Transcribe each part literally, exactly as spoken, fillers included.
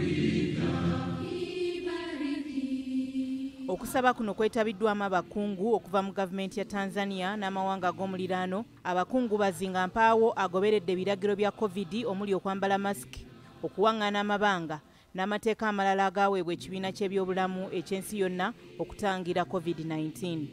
Okusaba kuno kwetabiddwamu abakungu okuva mu gavumenti ya Tanzania n'amawanga ag'omuliraano. Abakungu bazinga mpaawo agoberedde ebiragiro bya COVID omuli okwambala masiki, okuwaŋŋaana amabanga n'amateeka amalala agaweebwa ekibiina ky'ebyobulamu eky'ensi yonna okutangira COVID nineteen.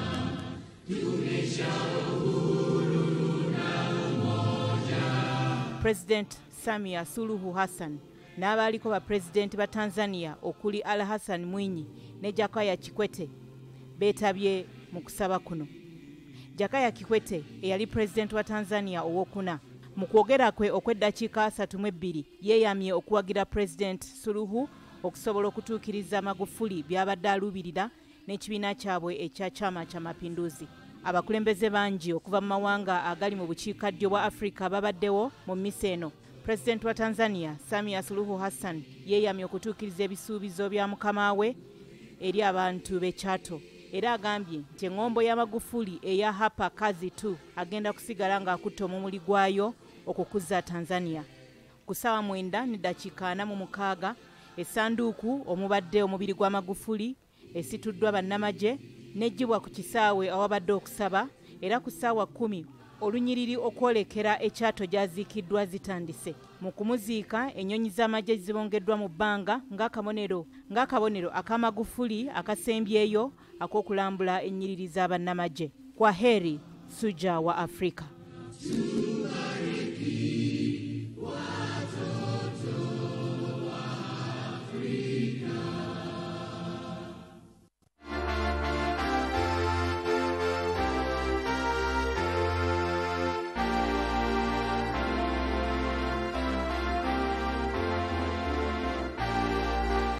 President Samia Suluhu Hassan n'abaaliko ba President ba Tanzania okuli Al Hassan Mwinyi ne Jakaya Kikwete beetabye mu kusaba kuno. Jakaya Kikwete eyali President wa Tanzania owokuna mu kwogera kwe okw'eddakiika asatu mu ebbiri yeeyamye okuwagira President Suluhu okusobola okutuukiriza Magufuli by'abadde aluubirira n'ekibiina kyabwe ekya Chama cha Mapinduzi. Abakulembeze bangi okuva mu mawanga agali mu bukiikaddyo bwa Afrika babaddewo mu mmisa eno. President wa Tanzania Samia Suluhu Hassan yeeyamye okutuukiriza ebisuubizo bya mukama we eri abantu b'e Chato era agambye nti engombo ya Magufuli eya hapa kazi tu agenda kusigala ng'akutte omumuli gwayo okukuza Tanzania. Ku ssaawa mwenda n'eddakiika ana mu mukaaga essanduuku omubadde omubiri gwa Magufuli esituddwa bannamagye n'eggyibwa ku kisaawe awabadde okusaba, era ku ssaawa kkumi olunyiriri okwolekera e Chato gyaziikiddwa zitandise. Mu kumuziika ennyonyi z'amagye zibongeddwa mu bbanga ng'akabonero ng'akabonero aka Magufuli akasembyeyo ak'okulambula ennyiriri z'abannamagye. Kwa heri Suja wa Afrika.